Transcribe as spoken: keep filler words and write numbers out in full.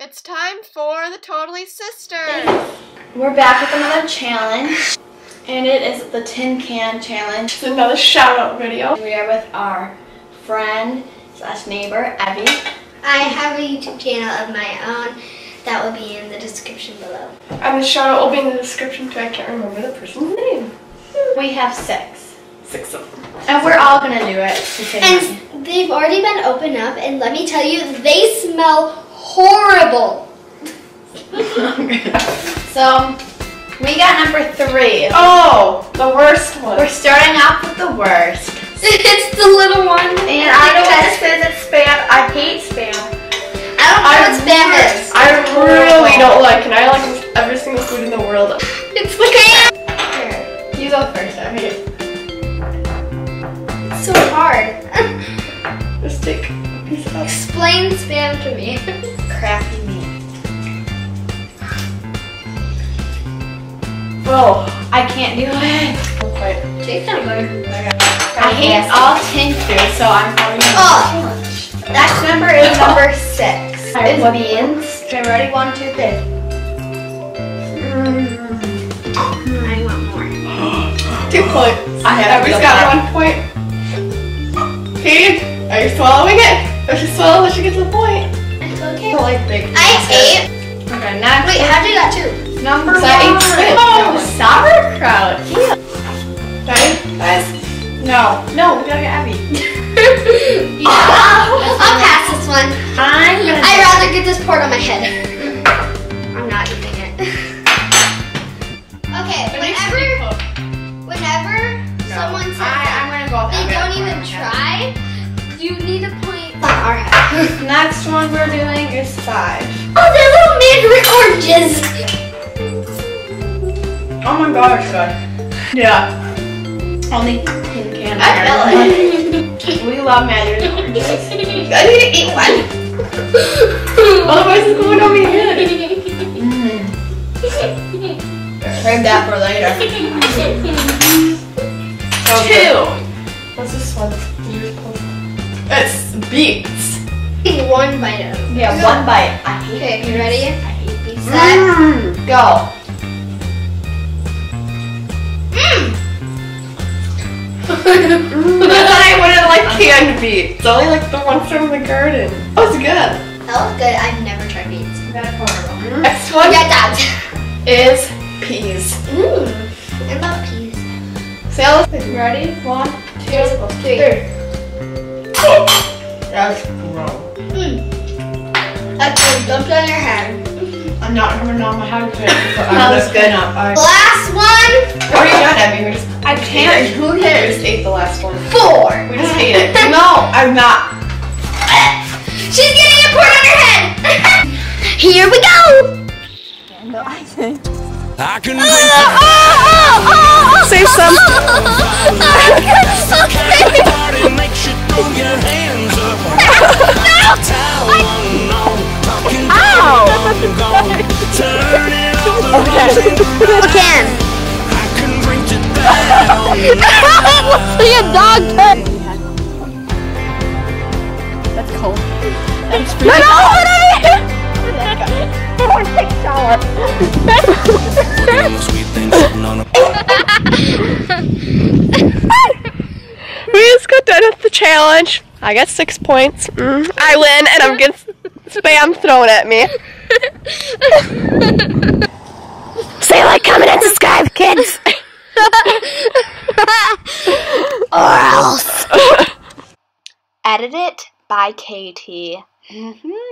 It's time for the Totally Sisters. We're back with another challenge, and it is the Tin Can Challenge. It's another shout out video. We are with our friend slash neighbor, Evie. I have a YouTube channel of my own that will be in the description below. And the shout out will be in the description too. I can't remember the person's name. We have six. Six of them. And we're all gonna do it. And they've already been opened up, and let me tell you, they smell horrible. So, we got number three. Oh, the worst one. We're starting off with the worst. It's the little one. And I know what this is, it's Spam. I hate Spam. I don't know what Spam is. I really don't like it. I like every single food in the world. It's Spam. Here, you go first, Evie. It's so hard. Just take a piece of that. Explain Spam to me. Crappy meat. Oh, I can't do it. quite. Tastes kind of good. I hate all tin food, so I'm probably gonna Oh. challenge. Next number is number six. It's beans. Okay, ready? One, two, three. Mm. I want more. Two points. I have Everybody's to got go one point. Katie, are you swallowing it? If she swallows it, she gets a point. It's okay. I don't like big. I ate. Okay, next. Wait, how did you got two? Number So one. I ate six. Oh, sauerkraut. Yeah. Ready? Guys? No, no, we gotta get Abby. Yeah. I'll pass this one. I'm gonna. I'd rather get this poured on my head. I'm not eating it. Okay, whenever, whenever someone says I, I'm gonna go with they Abby. don't even try, you need to point on our head. Next one we're doing is five. Oh, they're little mandarin oranges. Oh my gosh, good. Yeah. Only tin can. I feel it. We love mandarin oranges. I need to eat one. Otherwise it's going over your head. Mm. Save that for later. Two. What's this one? It's beets. One bite of them. Yeah, one bite. I hate Okay, you ready? I hate these. Set. Mm. Go. That's why I wouldn't like canned beets. It's only like the ones from the garden. That was good. That was good. I've never tried beets. We got a corner one. Next one Get that. is peas. Mmm. I love peas. Say all this. You ready? One, two, Three. three. That's gross. Mmm. That's good. Dumped on your head. I'm not having it on my head today. That was good. Last one. Are you done, Abby? We just I can't. Who we cares? just ate the last one. Four. We just ate it. No, I'm not. She's getting it poured on her head. Here we go. I can Oh, oh, oh, oh. Save some. Okay. makes you throw your hands up. Ow. Turn it over. Can. I can drink it down. It looks like a dog turd. That's cold. That's No, no, what are you? I want to take a shower. Sweet thing sitting on a We just got done with the challenge. I got six points. Mm, I win, and I'm getting spam thrown at me. Say like, comment, and subscribe, kids. Or else. Edited by Katie. Mm-hmm.